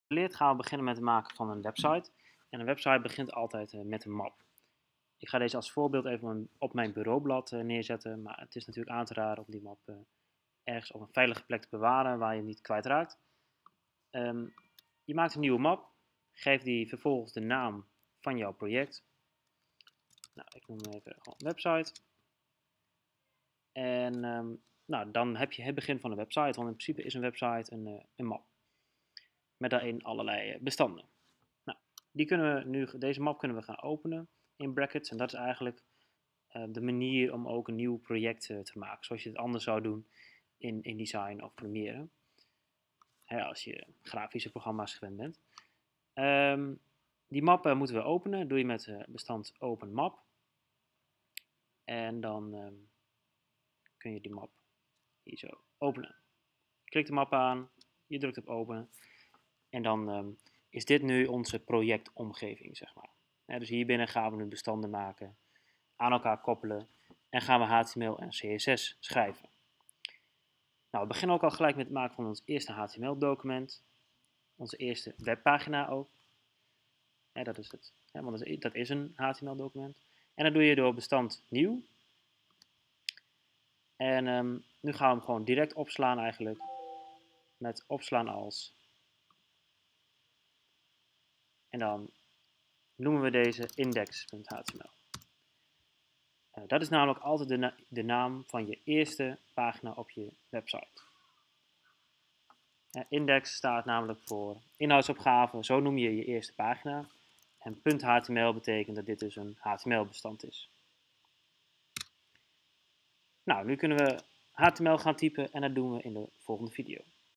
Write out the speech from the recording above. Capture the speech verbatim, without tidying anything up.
Geleerd gaan we beginnen met het maken van een website. En een website begint altijd uh, met een map. Ik ga deze als voorbeeld even op mijn bureaublad uh, neerzetten, maar het is natuurlijk aan te raden om die map uh, ergens op een veilige plek te bewaren waar je hem niet kwijtraakt. Um, je maakt een nieuwe map, geef die vervolgens de naam van jouw project. Nou, ik noem hem even gewoon website. En um, nou, dan heb je het begin van de website, want in principe is een website een, uh, een map. Met daarin allerlei bestanden. Nou, die kunnen we nu, deze map kunnen we gaan openen in brackets. En dat is eigenlijk uh, de manier om ook een nieuw project uh, te maken. Zoals je het anders zou doen in InDesign of Premiere. Hè, als je grafische programma's gewend bent. Um, die map uh, moeten we openen. Dat doe je met uh, bestand open map. En dan um, kun je die map hier zo openen. Je klikt de map aan. Je drukt op openen. En dan um, is dit nu onze projectomgeving, zeg maar. Ja, dus hier binnen gaan we nu bestanden maken, aan elkaar koppelen en gaan we H T M L en C S S schrijven. Nou, we beginnen ook al gelijk met het maken van ons eerste H T M L-document, onze eerste webpagina ook. Ja, dat is het, ja, want dat is een H T M L-document. En dat doe je door bestand nieuw. En um, nu gaan we hem gewoon direct opslaan eigenlijk, met opslaan als. En dan noemen we deze index.html. Uh, dat is namelijk altijd de, na de naam van je eerste pagina op je website. Uh, index staat namelijk voor inhoudsopgave, zo noem je je eerste pagina. En .html betekent dat dit dus een H T M L-bestand is. Nou, nu kunnen we H T M L gaan typen en dat doen we in de volgende video.